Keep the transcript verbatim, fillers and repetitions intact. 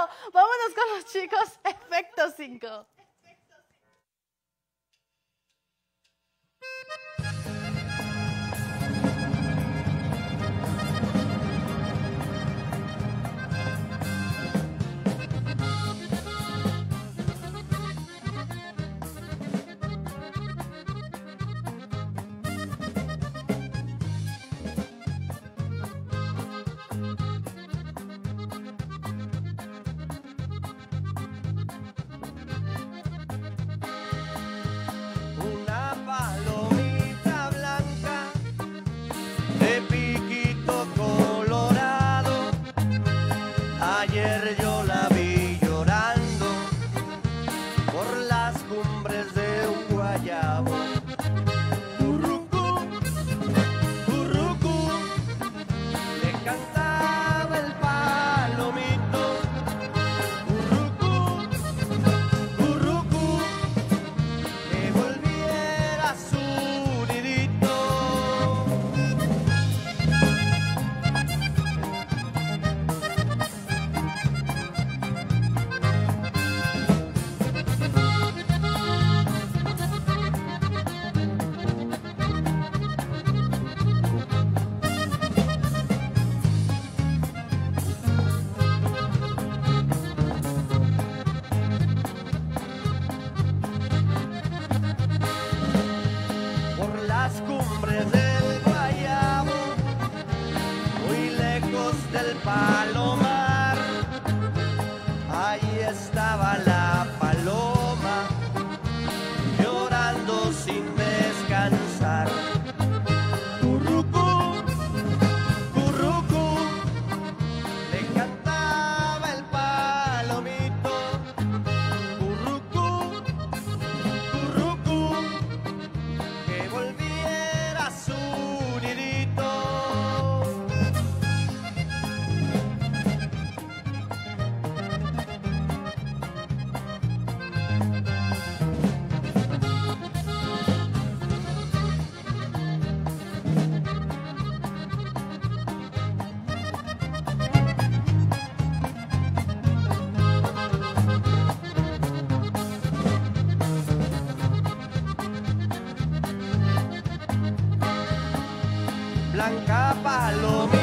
Vámonos con los chicos. Efecto cinco. Ayer yo la vi llorando por las cumbres de un guayabo. Currucú, currucú, le cantaba el palomito. Currucú, currucú, que volviera a su nidito. Las cumbres del guayabo, muy lejos del palomar, ahí estaba la paloma, llorando sin descansar. Currucú, currucú, le cantaba el palomito. Currucú, currucú, que volviera a su nidito. Blanca paloma